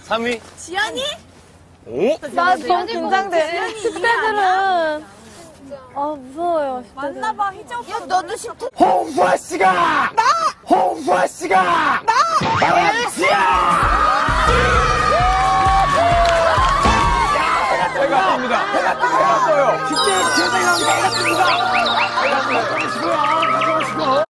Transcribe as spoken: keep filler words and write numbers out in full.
삼 위. 지연이? 오? 나 너무 긴장돼. 십 대들은. 아, 무서워요. 십 대들. 맞나봐, 희정. 야, 너도 십 대. 홍수아 씨가! 나! 홍수아 씨가! 나! 나연씨야! 해가 뜹니다. 해가 뜹니다. 해가 떠요. 십 대 제자가 해가 뜹니다. 해가 뜹니다.